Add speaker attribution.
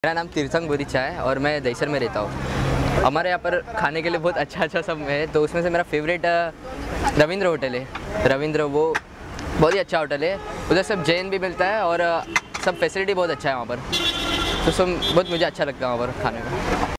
Speaker 1: मेरा नाम तीर्थंग बोरिचा है और मैं दहीसर में रहता हूँ। हमारे यहाँ पर खाने के लिए बहुत अच्छा सब है, तो उसमें से मेरा फेवरेट रविंद्र होटल है। रविंद्र वो बहुत ही अच्छा होटल है, उधर सब जैन भी मिलता है और सब फैसिलिटी बहुत अच्छा है वहाँ पर, तो सब बहुत मुझे अच्छा लगता है वहाँ पर खाने में।